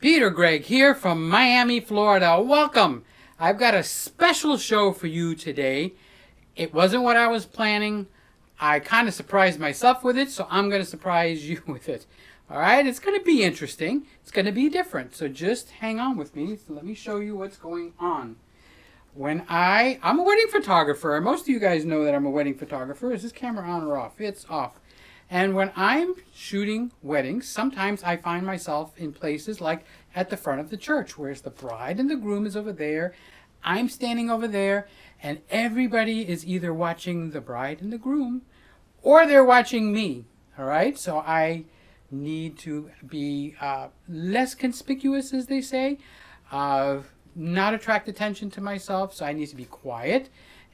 Peter Gregg here from Miami, Florida. Welcome. I've got a special show for you today. It wasn't what I was planning. I kind of surprised myself with it, so I'm going to surprise you with it. All right, it's going to be interesting. It's going to be different, so just hang on with me. So let me show you what's going on. I'm a wedding photographer. Most of you guys know that I'm a wedding photographer. Is this camera on or off? It's off. And when I'm shooting weddings, sometimes I find myself in places like at the front of the church, whereas the bride and the groom is over there. I'm standing over there, and everybody is either watching the bride and the groom, or they're watching me. All right? So I need to be less conspicuous, as they say, not attract attention to myself, so I need to be quiet.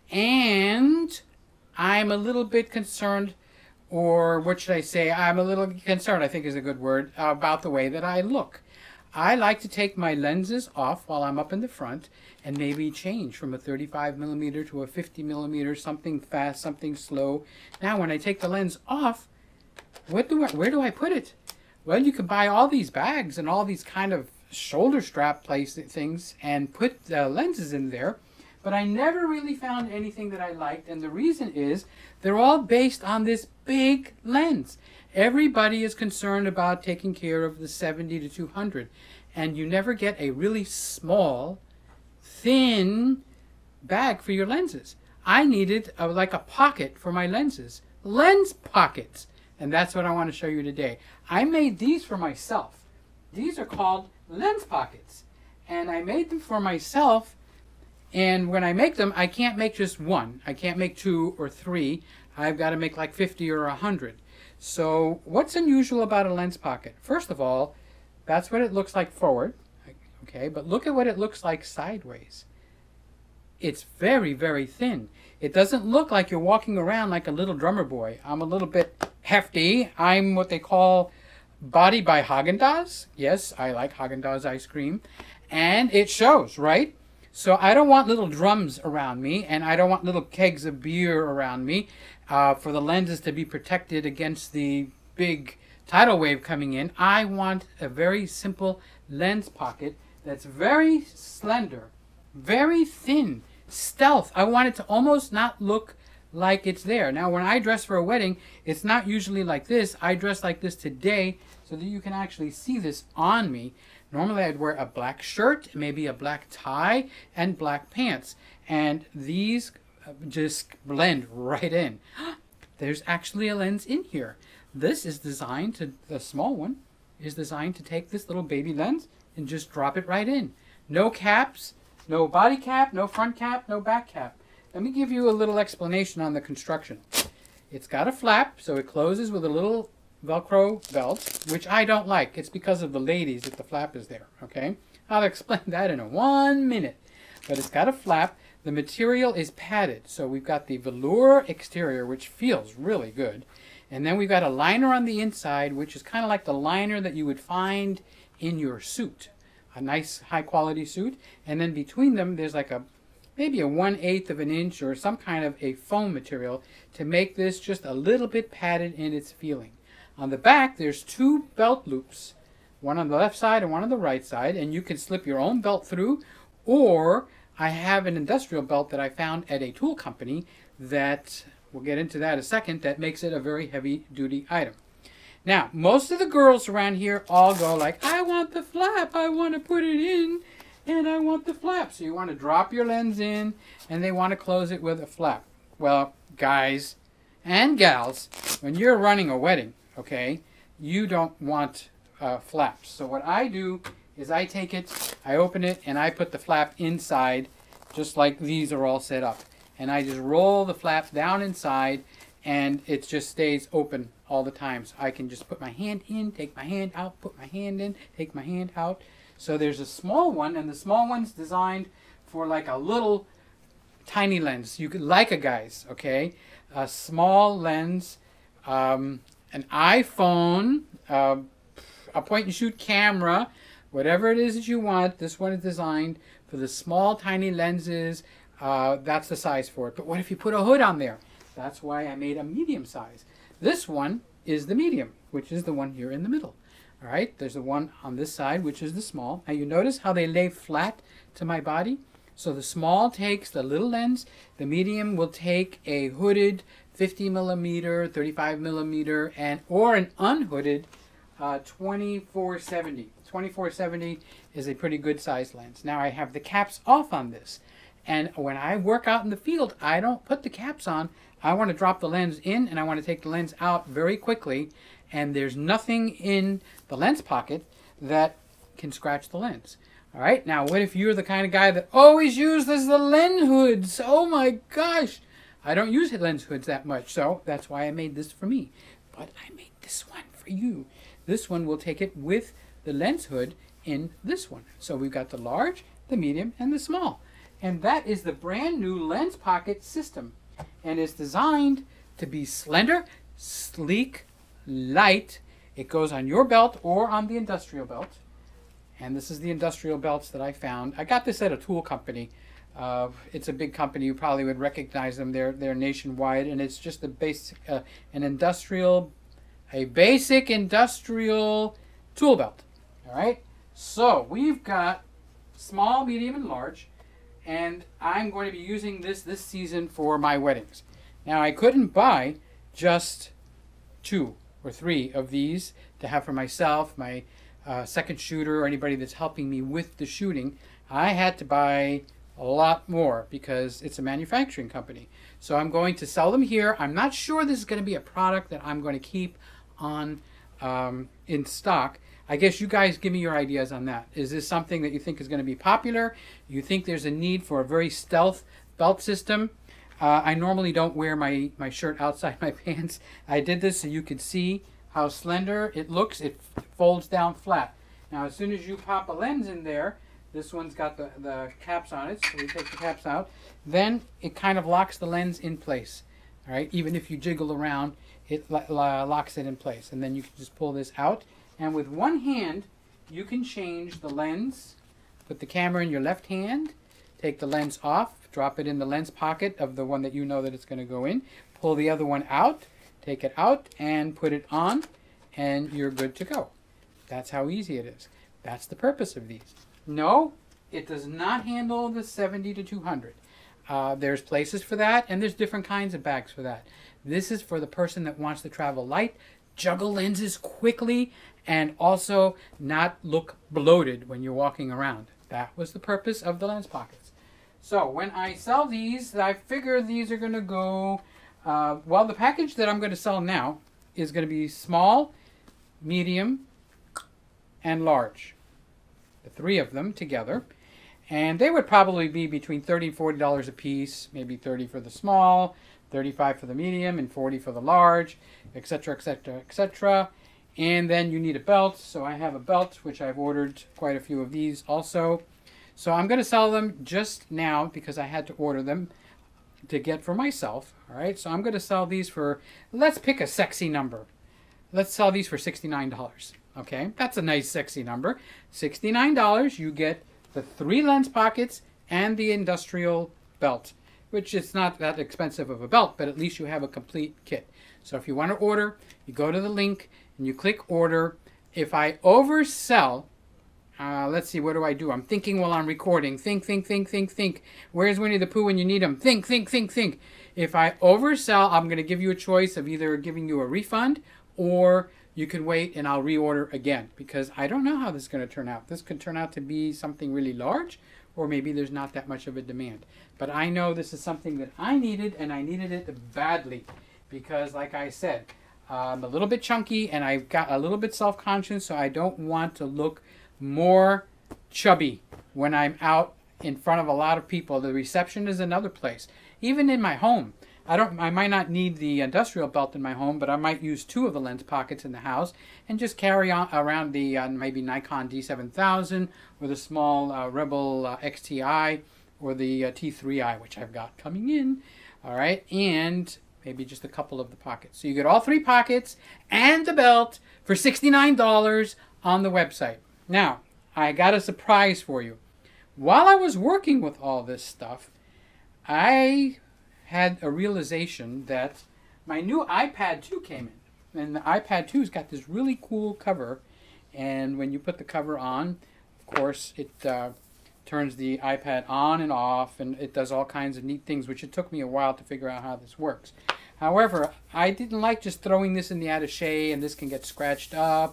And I'm a little bit concerned, or what should I say, I'm a little concerned, I think is a good word, about the way that I look. I like to take my lenses off while I'm up in the front and maybe change from a 35mm to a 50mm, something fast, something slow. Now when I take the lens off, where do I put it? Well, you can buy all these bags and all these kind of shoulder strap things and put lenses in there, but I never really found anything that I liked, and the reason is they're all based on this big lens. Everybody is concerned about taking care of the 70 to 200, and you never get a really small, thin bag for your lenses. I needed like a pocket for my lenses, LensPockets, and that's what I want to show you today. I made these for myself. These are called LensPockets, and I made them for myself. And when I make them, I can't make just one. I can't make 2 or 3. I've got to make like 50 or 100. So what's unusual about a lens pocket? First of all, that's what it looks like forward. Okay, but look at what it looks like sideways. It's very, very thin. It doesn't look like you're walking around like a little drummer boy. I'm a little bit hefty. I'm what they call body by Haagen-Dazs. Yes, I like Haagen-Dazs ice cream. And it shows, right? So I don't want little drums around me, and I don't want little kegs of beer around me for the lenses to be protected against the big tidal wave coming in. I want a very simple lens pocket that's very slender, very thin, stealth. I want it to almost not look like it's there. Now, when I dress for a wedding, it's not usually like this. I dress like this today so that you can actually see this on me. Normally, I'd wear a black shirt, maybe a black tie, and black pants. And these just blend right in. There's actually a lens in here. This is designed to, the small one, is designed to take this little baby lens and just drop it right in. No caps, no body cap, no front cap, no back cap. Let me give you a little explanation on the construction. It's got a flap, so it closes with a little Velcro belt, which I don't like. It's because of the ladies that the flap is there, okay? I'll explain that in 1 minute. But it's got a flap. The material is padded, so we've got the velour exterior, which feels really good. And then we've got a liner on the inside, which is kind of like the liner that you would find in your suit. A nice high-quality suit. And then between them, there's like maybe a 1/8 of an inch or some kind of a foam material to make this just a little bit padded in its feeling. On the back, there's 2 belt loops, one on the left side and one on the right side, and you can slip your own belt through, or I have an industrial belt that I found at a tool company that, we'll get into that in a second, that makes it a very heavy-duty item. Now, most of the girls around here all go like, I want the flap, I want to put it in, and I want the flap. So you want to drop your lens in, and they want to close it with a flap. Well, guys and gals, when you're running a wedding, okay, you don't want flaps. So what I do is I take it, I open it, and I put the flap inside, just like these are all set up. And I just roll the flap down inside, and it just stays open all the time. So I can just put my hand in, take my hand out, put my hand in, take my hand out. So there's a small one, and the small one's designed for like a little tiny lens. You could, like a guy's, okay? A small lens, an iPhone, a point-and-shoot camera, whatever it is that you want. This one is designed for the small, tiny lenses. That's the size for it. But what if you put a hood on there? That's why I made a medium size. This one is the medium, which is the one here in the middle. All right, there's the one on this side, which is the small. Now you notice how they lay flat to my body? So the small takes the little lens, the medium will take a hooded 50 millimeter, 35 millimeter, or an unhooded 2470. 2470 is a pretty good size lens. Now I have the caps off on this. And when I work out in the field, I don't put the caps on. I want to drop the lens in and I want to take the lens out very quickly. And there's nothing in the lens pocket that can scratch the lens. All right, now what if you're the kind of guy that always uses the lens hoods? Oh my gosh, I don't use lens hoods that much, so that's why I made this for me. But I made this one for you. This one will take it with the lens hood in this one. So we've got the large, the medium, and the small. And that is the brand new LensPocket system. And it's designed to be slender, sleek, light. It goes on your belt or on the industrial belt. And this is the industrial belts that I found. I got this at a tool company. It's a big company. You probably would recognize them. They're nationwide, and it's just a basic, a basic industrial tool belt. All right. So we've got small, medium, and large, and I'm going to be using this season for my weddings. Now I couldn't buy just 2 or 3 of these to have for myself, my second shooter, or anybody that's helping me with the shooting. I had to buy a lot more because it's a manufacturing company. So I'm going to sell them here. I'm not sure this is going to be a product that I'm going to keep on in stock. I guess you guys give me your ideas on that. Is this something that you think is going to be popular? You think there's a need for a very stealth belt system? I normally don't wear my shirt outside my pants. I did this so you could see how slender it looks. It folds down flat. Now as soon as you pop a lens in there, this one's got the caps on it, so we take the caps out, then it kind of locks the lens in place. All right, even if you jiggle around, it locks it in place. And then you can just pull this out, and with one hand you can change the lens. Put the camera in your left hand, take the lens off, drop it in the lens pocket of the one that you know that it's going to go in, pull the other one out, take it out and put it on, and you're good to go. That's how easy it is. That's the purpose of these. No, it does not handle the 70 to 200. There's places for that, and there's different kinds of bags for that. This is for the person that wants to travel light, juggle lenses quickly, and also not look bloated when you're walking around. That was the purpose of the LensPockets. So when I sell these, I figure these are going to go, well, the package that I'm going to sell now is going to be small, medium, and large. The 3 of them together. And they would probably be between $30 and $40 a piece, maybe $30 for the small, $35 for the medium, and $40 for the large, etc., etc., etc. And then you need a belt, so I have a belt, which I've ordered quite a few of these also. So I'm going to sell them just now because I had to order them to get for myself. All right, so I'm going to sell these for, let's pick a sexy number. Let's sell these for $69. Okay, that's a nice sexy number. $69, you get the 3 LensPockets and the industrial belt, which is not that expensive of a belt, but at least you have a complete kit. So if you want to order, you go to the link and you click order. If I oversell, let's see, what do? I'm thinking while I'm recording. Think. Where's Winnie the Pooh when you need him? Think. If I oversell, I'm going to give you a choice of either giving you a refund or you can wait and I'll reorder again, because I don't know how this is going to turn out. This could turn out to be something really large, or maybe there's not that much of a demand. But I know this is something that I needed, and I needed it badly, because like I said, I'm a little bit chunky and I've got a little bit self-conscious, so I don't want to look more chubby when I'm out in front of a lot of people. The reception is another place. Even in my home, I might not need the industrial belt in my home, but I might use 2 of the LensPockets in the house and just carry on around the maybe Nikon D7000 or the small Rebel XTI or the T3i, which I've got coming in. All right, and maybe just a couple of the pockets. So you get all 3 pockets and the belt for $69 on the website. Now, I got a surprise for you. While I was working with all this stuff, I had a realization that my new iPad 2 came in. And the iPad 2's got this really cool cover. And when you put the cover on, of course, it turns the iPad on and off, and it does all kinds of neat things, which it took me a while to figure out how this works. However, I didn't like just throwing this in the attaché, and this can get scratched up,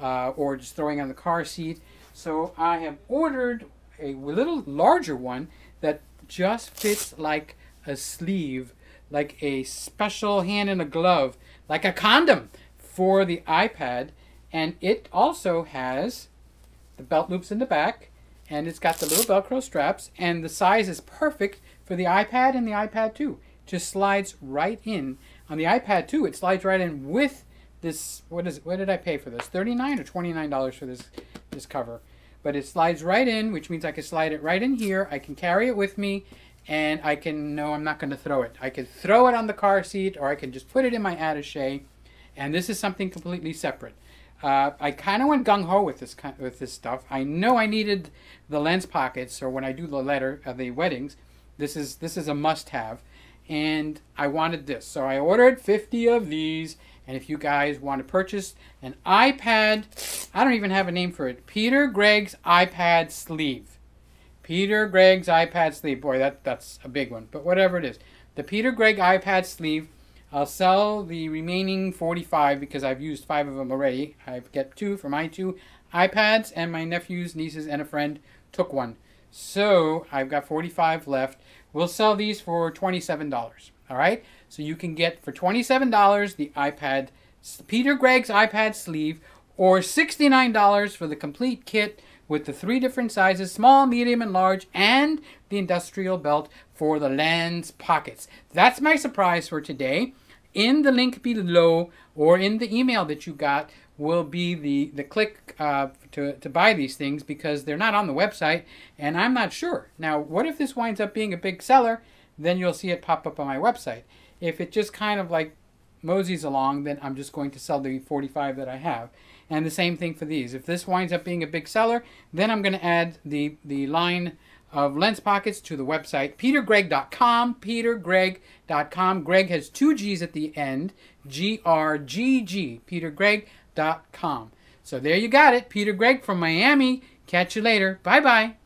or just throwing on the car seat. So I have ordered a little larger one that just fits like a sleeve, like a special hand in a glove, like a condom for the iPad. And it also has the belt loops in the back, and it's got the little Velcro straps, and the size is perfect for the iPad and the iPad 2. Just slides right in. On the iPad 2, it slides right in with this, what did I pay for this? $39 or $29 for this cover. But it slides right in, which means I can slide it right in here. I can carry it with me, and I can, no, I'm not going to throw it. I can throw it on the car seat, or I can just put it in my attaché, and this is something completely separate. I kind of went gung-ho with this stuff. I know I needed the LensPockets, or when I do the weddings, this is a must-have, and I wanted this. So I ordered 50 of these, and if you guys want to purchase an iPad, I don't even have a name for it, Peter Gregg's iPad sleeve. Peter Gregg's iPad sleeve. Boy, that's a big one, but whatever it is. The Peter Gregg iPad sleeve. I'll sell the remaining 45 because I've used 5 of them already. I've got 2 for my 2 iPads, and my nephews, nieces, and a friend took one. So I've got 45 left. We'll sell these for $27. All right? So you can get for $27 the iPad, Peter Gregg's iPad sleeve, or $69 for the complete kit with the 3 different sizes, small, medium, and large, and the industrial belt for the LensPockets. That's my surprise for today. In the link below, or in the email that you got, will be the click to buy these things, because they're not on the website, and I'm not sure. Now, what if this winds up being a big seller? Then you'll see it pop up on my website. If it just kind of like moseys along, then I'm just going to sell the 45 that I have. And the same thing for these. If this winds up being a big seller, then I'm going to add the line of LensPockets to the website, petergregg.com, petergregg.com. Gregg has 2 G's at the end, G-R-G-G, petergregg.com. So there you got it. Peter Gregg from Miami. Catch you later. Bye-bye.